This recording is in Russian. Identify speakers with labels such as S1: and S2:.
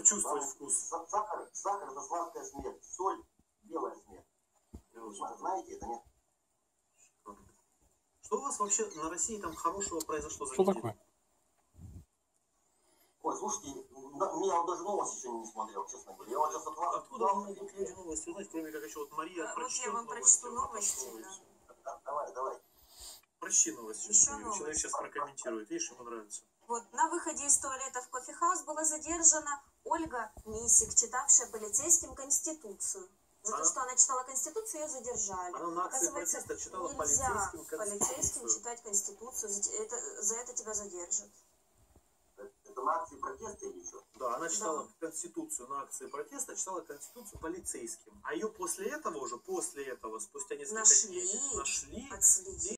S1: почувствовать вкус.
S2: Сахар это сладкая смерть, соль белая смерть. Знаете это, нет?
S1: Что у вас вообще на России там хорошего произошло за
S3: Что
S1: неделю?
S3: такое?
S2: Ой, слушайте, я даже новости еще не смотрел, честно говоря. Я вот сейчас от вас...
S1: Откуда вам могут люди новости узнать, кроме как еще вот Мария
S4: Вот
S1: прочтет
S4: я вам прочту новости. Да.
S2: Давай.
S1: Прочти новости.
S4: Еще
S1: Человек
S4: новости.
S1: сейчас прокомментирует. Видишь, ему нравится.
S4: Вот, на выходе из туалета в кофехаус была задержана Ольга Мисик, читавшая полицейским Конституцию. За то, что она читала Конституцию, ее задержали.
S1: Она на акции
S4: Оказывается,
S1: протеста читала
S4: нельзя
S1: полицейским
S4: полицейским читать Конституцию. За это тебя задержат.
S2: Это на акции протеста или что?
S1: Да, она читала Конституцию на акции протеста, читала Конституцию полицейским. А ее после этого, спустя несколько дней, нашли.
S4: Отследили.